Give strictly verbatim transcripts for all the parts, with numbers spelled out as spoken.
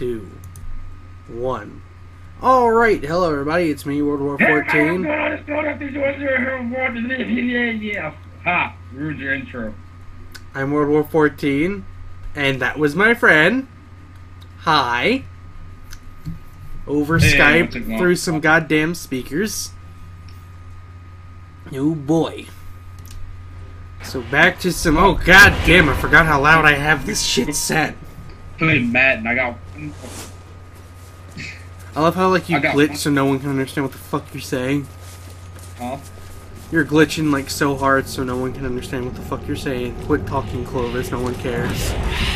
two, one. Alright, hello everybody, it's me, World War fourteen. Ha! Ruined your intro. I'm World War fourteen, and that was my friend. Hi. Over Hey, Skype through some goddamn speakers. Oh boy. So back to some. Oh god damn! I forgot how loud I have this shit set. Playing Madden, I got. I love how like you I got glitch one. so no one can understand what the fuck you're saying. Huh? You're glitching like so hard so no one can understand what the fuck you're saying. Quit talking, Clovis. No one cares.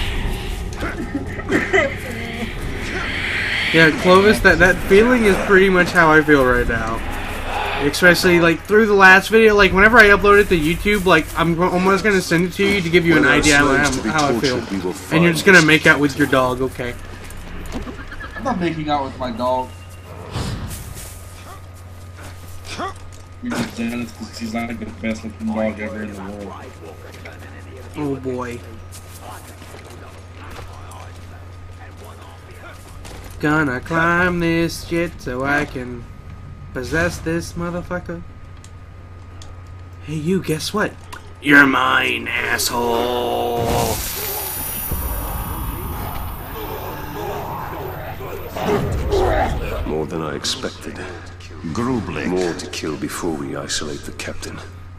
Yeah, Clovis. That that feeling is pretty much how I feel right now. Especially like through the last video, like whenever I upload it to YouTube, like I'm almost gonna send it to you to give you an idea how, how I feel, and you're just gonna make out with your dog, okay? I'm not making out with my dog. You're just jealous because he's like the best looking dog ever in the world. Oh boy. Gonna climb this shit so I can possess this motherfucker. Hey you, guess what? You're mine, asshole! More than I expected. Grublik. More to kill before we isolate the captain.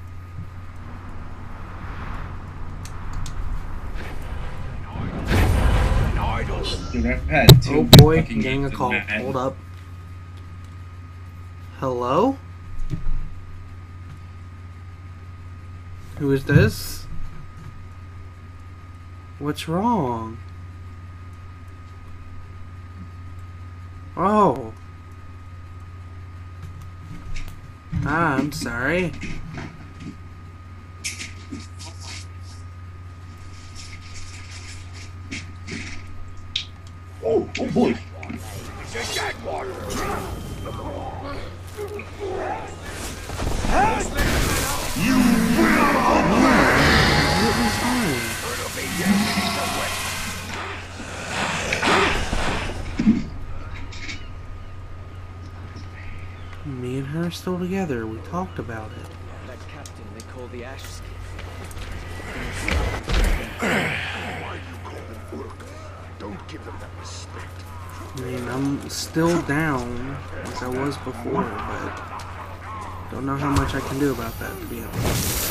Dude, I've had two Oh boy, fucking getting a games call. in Madden. Hold up. Hello? Who is this? What's wrong? Oh. Ah, I'm sorry. Oh, oh boy. Me and her are still together. We talked about it. That captain they call the Ash Skiff. Don't give them that respect. I mean, I'm still down like I was before, but don't know how much I can do about that, to be honest.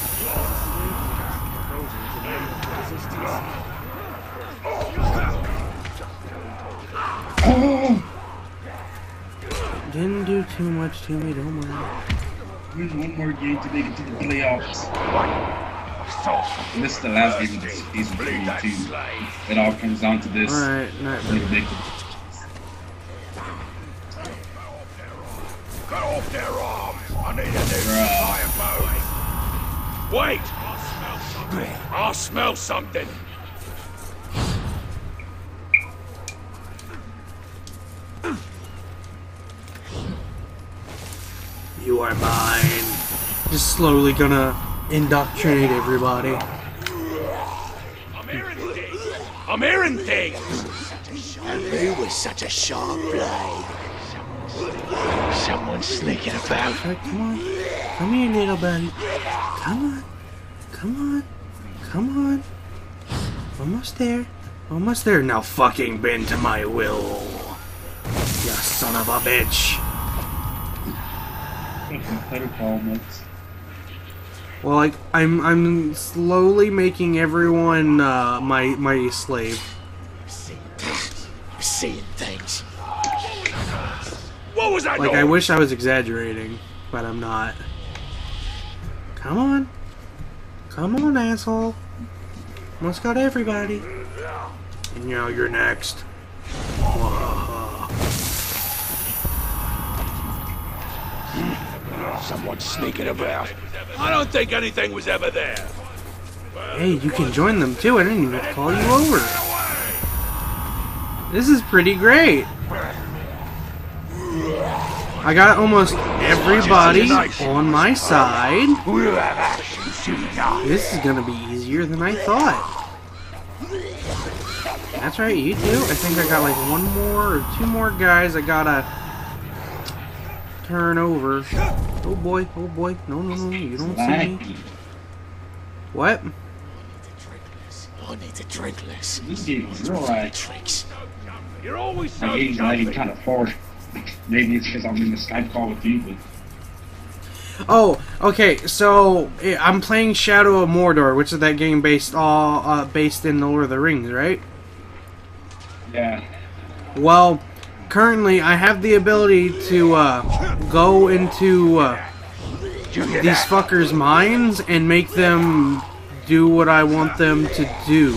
Didn't do too much to me, don't worry. There's one more game to make it to the playoffs. And this is the last game of the season for me too. It all comes down to this. Alright, not Little big. Cut off their arms. I need a new Bruh. fireboat. Wait! I smell something. You are mine. Just slowly gonna indoctrinate everybody. I'm hearing things. I'm hearing things. And who was such a sharp blade? Someone sneaking about. Alright, come on. Come here, little buddy. Come on. Come on. Come on. Almost there. Almost there. Now fucking bend to my will. You son of a bitch. Better call Max. Well, like I'm, I'm slowly making everyone uh, my my slave. Seeing things. Seeing things. What was that Like noise? I wish I was exaggerating, but I'm not. Come on, come on, asshole! Almost got everybody. And now you're next. Whoa. Someone sneaking about. I don't think anything was ever there. Hey, you can join them too. I didn't even call you over. This is pretty great. I got almost everybody on my side. This is gonna be easier than I thought. That's right, you too. I think I got like one more or two more guys I gotta turn over. Oh boy, oh boy. No, no, no, you don't see me. What? I need to drink less. This game is real like Tricks. You're always so my game's lagging kind of forward. Maybe it's because I'm in the Skype call with you, but Oh, okay. So eh, I'm playing Shadow of Mordor, which is that game based all uh, based in the Lord of the Rings, right? yeah. Well, currently I have the ability to uh, go into uh, these fuckers' minds and make them do what I want them to do.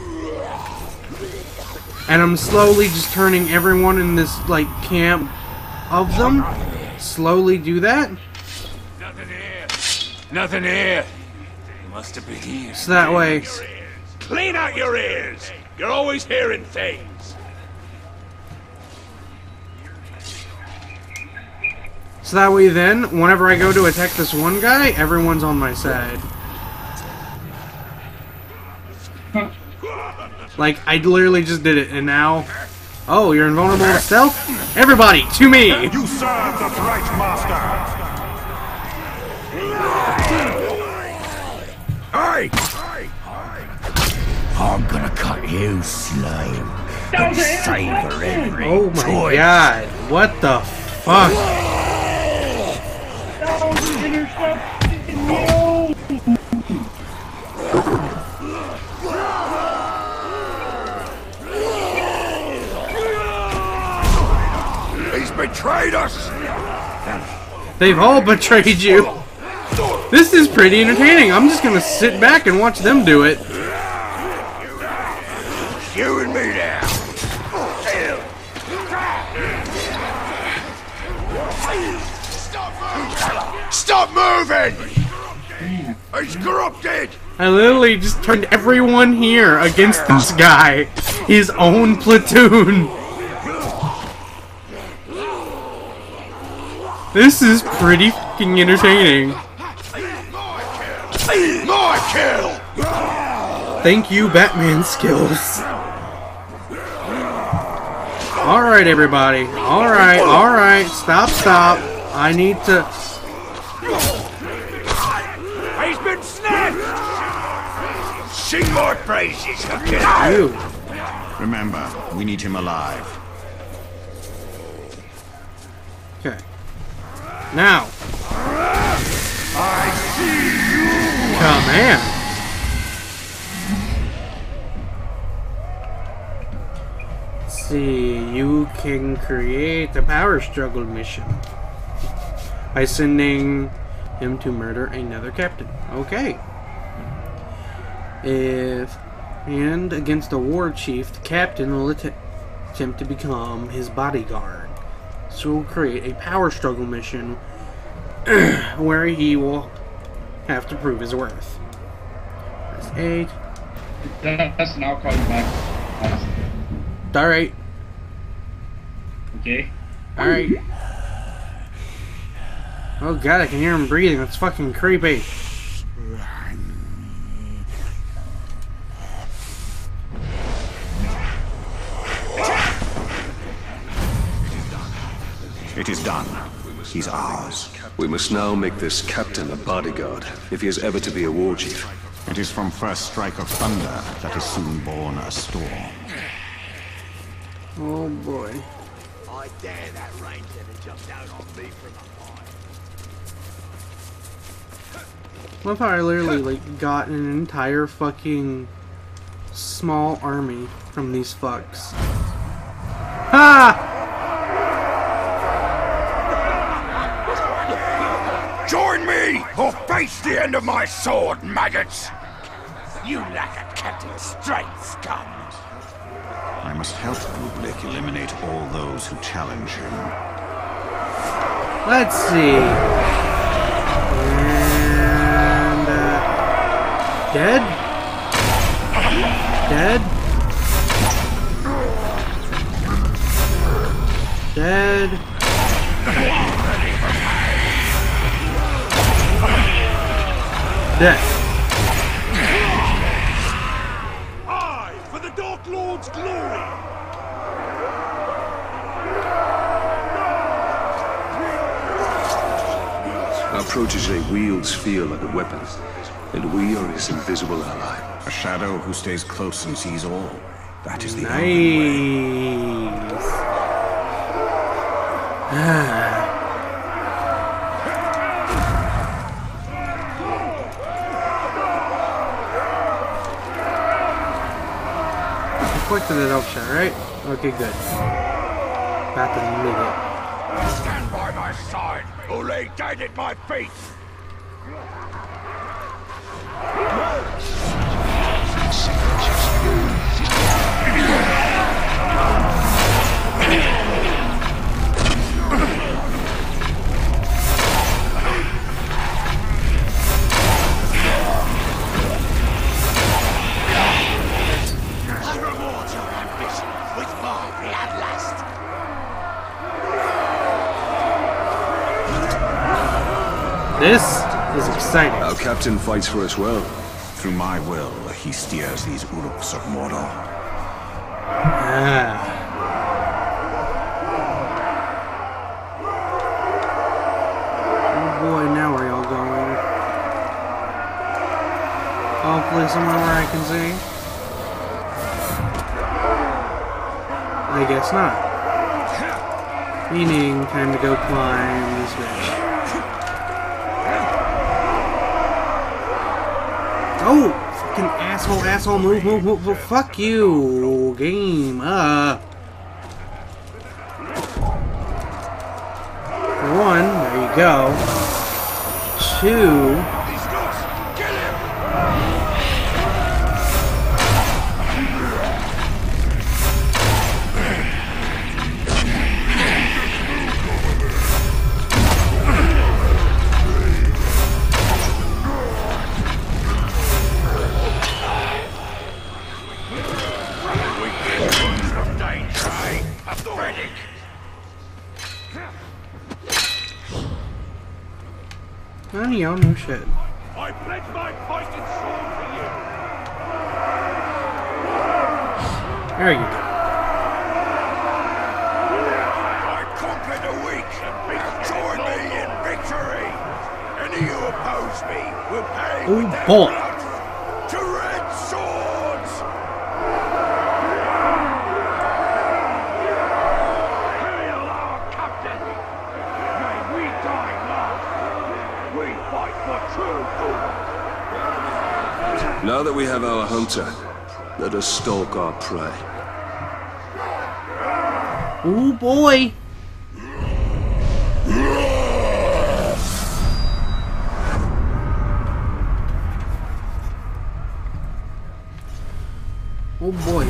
And I'm slowly just turning everyone in this like camp of them slowly do that. Nothing here. Nothing here. Must have been here. So that way, Clean out your ears. You're always hearing things. so that way then, whenever I go to attack this one guy, everyone's on my side. Like, I literally just did it, and now... Oh, you're invulnerable to stealth? Everybody, to me! You serve the bright master! Hey! I'm gonna cut you, slime. And savor every Oh my toy. god, what the fuck? He's betrayed us! They've all betrayed you. This is pretty entertaining. I'm just gonna sit back and watch them do it. You and me now. Stop moving! He's corrupted! I literally just turned everyone here against this guy. His own platoon. This is pretty fucking entertaining. My kill! Thank you, Batman skills. Alright, everybody. Alright, alright. Stop, stop. I need to... He's been snapped! Sing more praises, get out! You. Remember, we need him alive. Okay. Now. I see you! Command. Let's see. You can create a power struggle mission by sending him to murder another captain. Okay. If and against a war chief, the captain will att attempt to become his bodyguard. So we'll create a power struggle mission where he will have to prove his worth. Press eight. That's and I'll call you back. Alright. Okay. Alright. Oh god, I can hear him breathing. That's fucking creepy. It is done. He's ours. We must now make this captain a bodyguard, if he is ever to be a war chief. It is from first strike of thunder that is soon born a storm. Oh boy. I dare that ranger to jump down on me from a Love how I literally like got an entire fucking small army from these fucks. Ha! Join me, or face the end of my sword, maggots! You lack a captain's strength, scum. I must help Bublik eliminate all those who challenge him. Let's see. And uh, dead? Dead? Dead? Dead. I, for the Dark Lord's glory! protege wields fear like a weapon, and we are his invisible ally. A shadow who stays close and sees all. That is the only way. Nice. Ah. Quick to the dope shot, right? Okay, good. About to mid it. Stand by my side, or lay dead at my feet! This is exciting. Our captain fights for us well. Through my will, he steers these Uruks of Mordor. Ah. Oh boy, now where y'all going? Hopefully somewhere where I can see. I guess not. Meaning, time to go climb this bitch. Oh! Fucking asshole, asshole, move, move, move, move. Fuck you, game. Uh. For one, there you go. Two. None of y'all know shit. I pledge my fighting sword to you. There you go. I conquer the weak. Join me in victory. Any who oppose me will pay Oh with their boy. blood to red swords. Hail our captain. May we die last. We fight for true good. Now that we have our hunter, let us stalk our prey. Oh boy. Oh boy.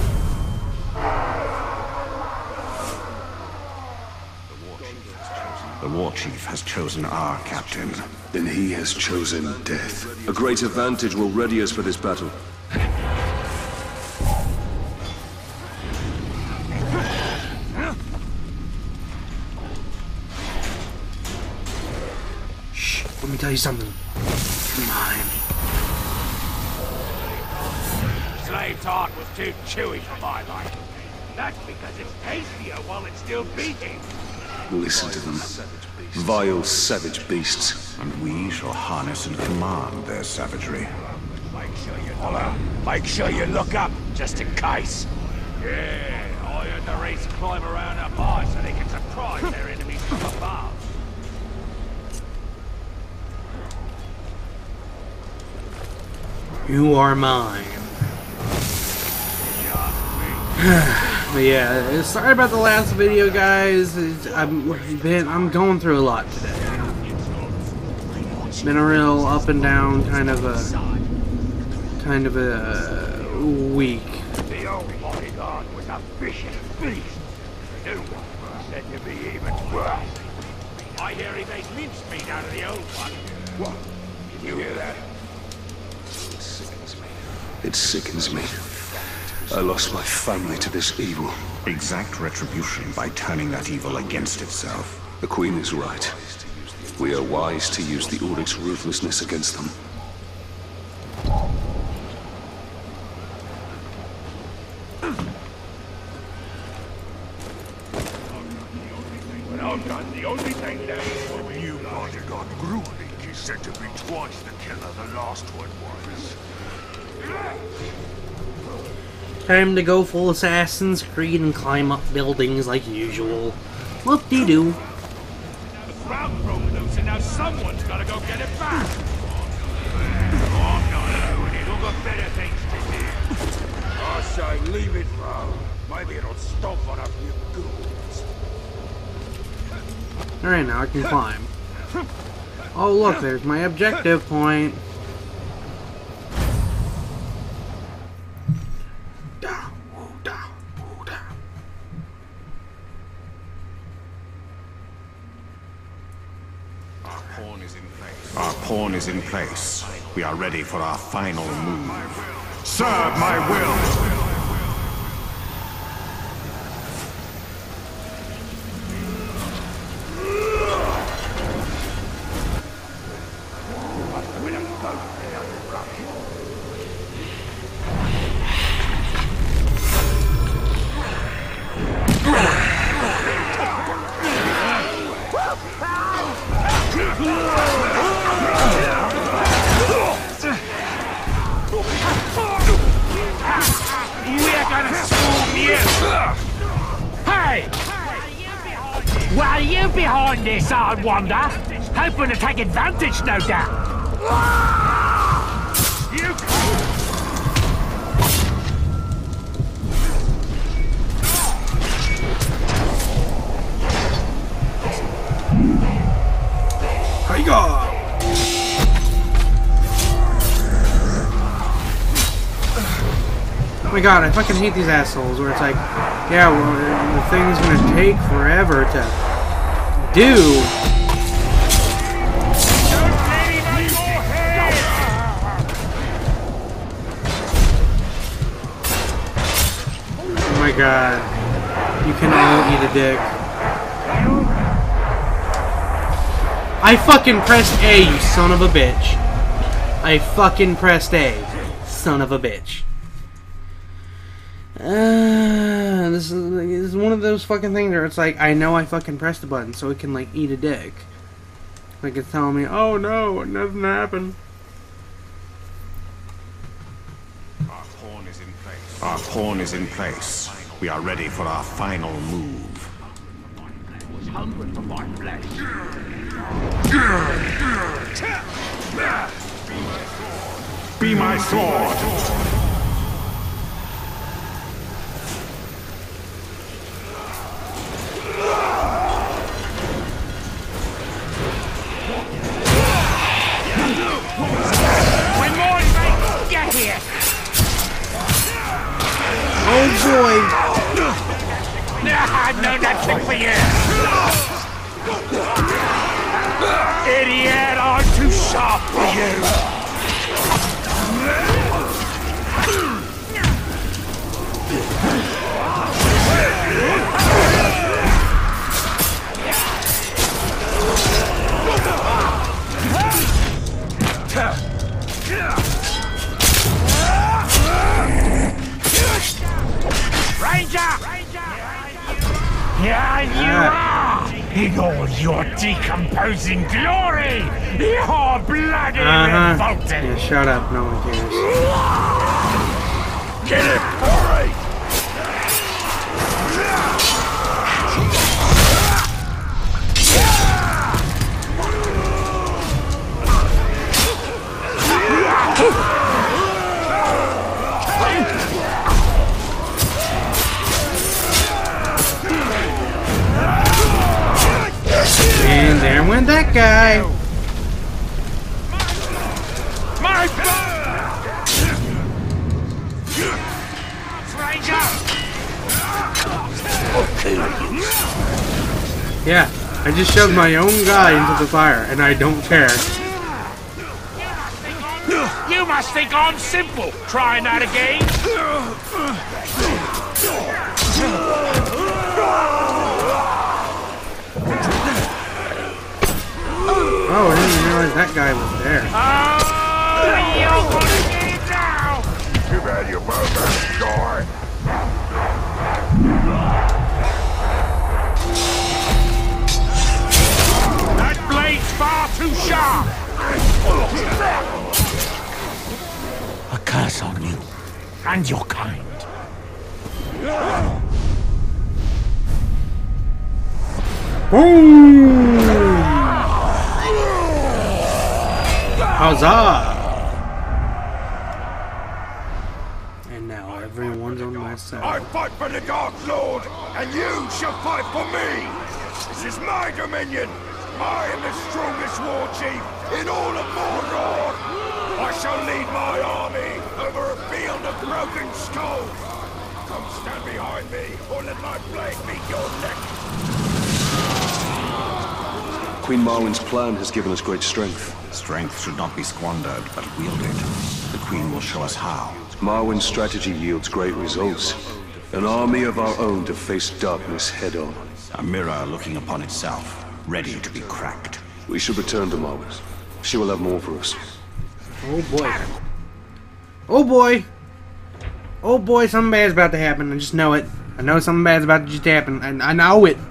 The war chief has chosen our captain. Then he has chosen death. A great advantage will ready us for this battle. Shh, let me tell you something. Come on. Slave's heart was too chewy for my liking. That's because it's tastier while it's still beating. Listen to them. Vile, savage beasts. And we shall harness and command their savagery. Make sure you holler. Make sure you look up, just in case. Yeah, I heard the race climb around up high so they can surprise their enemies from above. You are mine. But yeah, sorry about the last video, guys. It's, I'm been I'm going through a lot today. Been a real up and down kind of a kind of a week. The old bodyguard was a vicious beast. The new one said to be even worse. I hear he made mincemeat out of the old one. What? Did you hear that? It sickens me. I lost my family to this evil. Exact retribution by turning that evil against itself. The Queen is right. We are wise to use the Uruk's ruthlessness against them. When I'm done, the only thing left is for you bodyguard brutally kill. He's said to be twice the killer the last one was. Time to go full Assassin's Creed and climb up buildings like usual. Whoop-de-doo. The ground broke loose and now someone's gotta go get it back. Oh, I'm not doing it. We've got better things to do. I say leave it, bro. Maybe it'll stop one of you ghouls. Alright, now I can climb. Oh look, there's my objective point. Our pawn is in place. We are ready for our final move. Serve my will! What are you behind this, I wonder? Hoping to take advantage, no doubt. You Hi, God. Oh my god, I fucking hate these assholes where it's like, yeah, well, the thing's gonna take forever to do. Oh my god, you can all eat a dick. I fucking pressed A, you son of a bitch. I fucking pressed A, son of a bitch. Uh, this is, this is one of those fucking things where it's like, I know I fucking pressed the button so it can, like, eat a dick. Like, it's telling me, oh no, nothing happened. Our pawn is in place. Our pawn is in place. We are ready for our final move. I was hungry for my flesh. Be my sword! When more mates get here! Oh boy! Nah, no, nothing for you! Idiot, I'm too sharp for you! Ranger! Here you are! In all your decomposing glory! You're bloody Uh-huh. revolting! Yeah, shut up, no one cares. Get it, Corey! And there went that guy. My Yeah, I just shoved my own guy into the fire, and I don't care. You must think I'm simple. Trying that again? Oh, I didn't even realize that guy was there. Oh, you're gonna get it now! Too bad you both are short. That blade's far too sharp! and your kind. Boom! Huzzah! And now everyone's on my side. I fight for the Dark Lord, and you shall fight for me! This is my dominion! I am the strongest war chief in all of Mordor! I shall lead my army over a field of broken skulls! Come stand behind me, or let my blade meet your neck! Queen Marwen's plan has given us great strength. Strength should not be squandered, but wielded. The Queen will show us how. Marwen's strategy yields great results. An army of our own to face darkness head-on. A mirror looking upon itself, ready to be cracked. We should return to Marwen. She will have more for us. Oh boy. Oh boy. Oh boy, something bad's about to happen. I just know it. I know something bad's about to just happen. And I know it.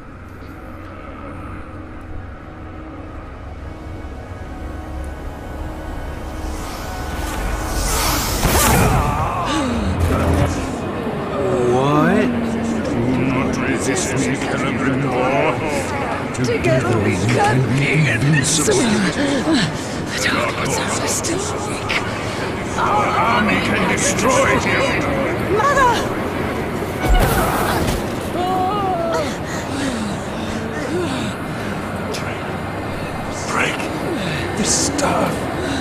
Together we can be invincible. The Dark Lords are still weak. Our army can destroy you! Mother! Break the staff.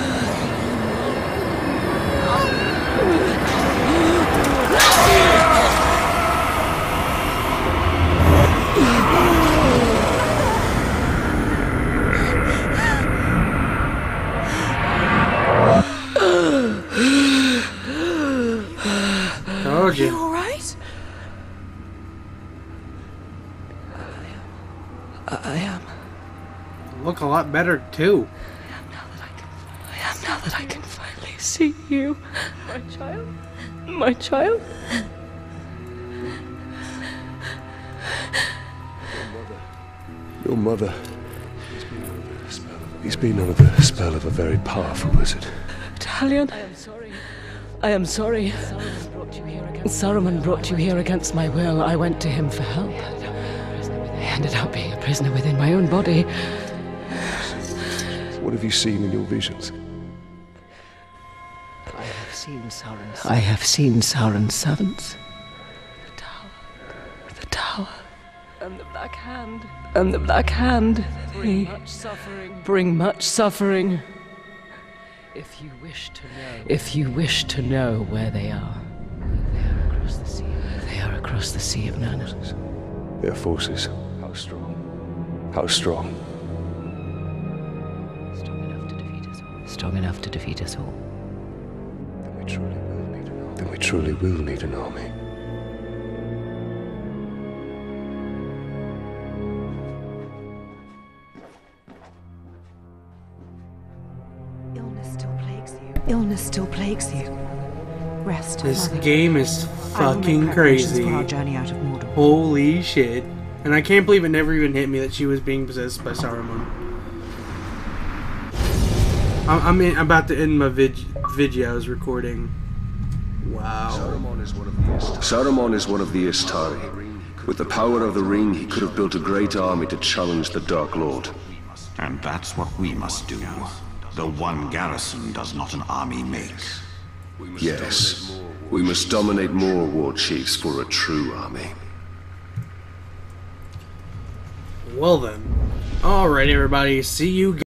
Told you. You all right? I, I am. Look a lot better too. I am now that I can. I am now that I can finally see you, my child. My child. Your mother. He's been under the spell of a very powerful wizard. Talion. I am sorry. I am sorry. Saruman brought you here against, Saruman brought you here against my will. I went to him for help. I ended up being a prisoner within my own body. What have you seen in your visions? I have seen Sauron's. I have seen Sauron's servants. The tower. The tower. And the Black Hand. And the Black Hand. Bring much suffering. Bring much suffering. If you wish to know. If you wish to know where they are. They are across the sea. They are across the Sea of Nana. Their forces. How strong? How strong? Strong enough to defeat us all. Strong enough to defeat us all. Then we truly will need an army. Then we truly will need an army. Illness still plagues you. Illness still plagues you. Rest. This mother. game is fucking crazy. For our journey out of Mordor. Holy shit. And I can't believe it never even hit me that she was being possessed by Saruman. I'm, I'm, in, I'm about to end my vid video I was recording. Wow. Saruman is one of the Istari. Saruman is one of the Istari. With the power of the ring, he could have built a great army to challenge the Dark Lord. And that's what we must do. The one garrison does not an army make. Yes. We must dominate more war chiefs for a true army. Well then. Alright everybody, see you guys.